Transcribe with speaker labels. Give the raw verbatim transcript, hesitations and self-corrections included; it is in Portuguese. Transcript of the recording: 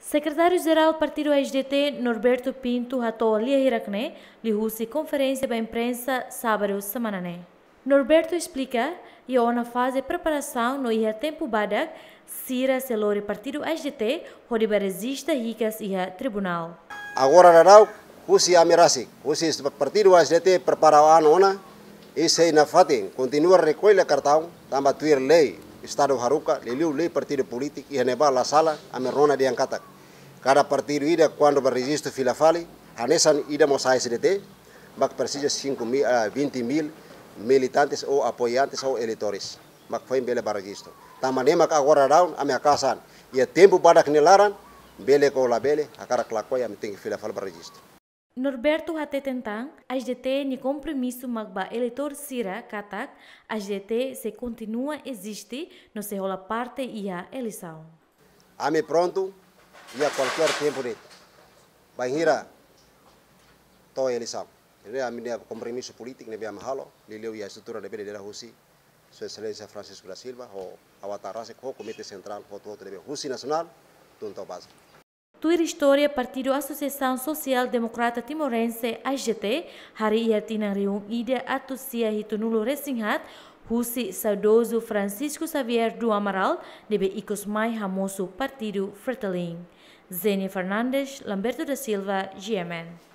Speaker 1: Secretário-Geral do Partido S D T, Norberto Pinto, ratou ali hirakne, li husi conferência para a imprensa sábado semana. Norberto explica que na fase de preparação no ia tempo badak, sira selore Partido S D T, onde resista ricas ia tribunal.
Speaker 2: Agora narau, husi amirasi, husi Partido S D T prepara o ano ona, e sei na fatin, continua recolher cartão, tamba tuir lei, Estado Haruka, leliu lei partido político e renebal la sala, amerona de ancatak. Cada partido ida quando registro filafali, anesan ida mosa S D T, mak precisa vinte mil militantes ou apoiantes ou eleitores. Mak foi bele para registro. Tamane mak agora down a minha casa e é tempo para que nelaran, bele com la bele, a cara clacoia me tem que filafali para registro.
Speaker 1: Norberto hate tentang, S D T ni compromisso magba eleitor sira katak, S D T se continua existe no se rola parte ia eleição.
Speaker 2: Ame pronto, e a qualquer tempo de vai ir a toda eleição. Ele a minha compromisso político ne biam halo, lileu e a estrutura de bele de la Husi, Sua Excelência Francisco da Silva, o awatarase ko Comitê Central o todo de Husi Nacional, tunto base.
Speaker 1: Tuir História Partido Associação Social Democrata Timorense A G T, hari ia tinang reung ide atusia hitunulo resinghat, Husi saudoso Francisco Xavier do Amaral, debe ikos mai hamoso Partido Fretilin. Zeni Fernandes, Lamberto da Silva, G M N.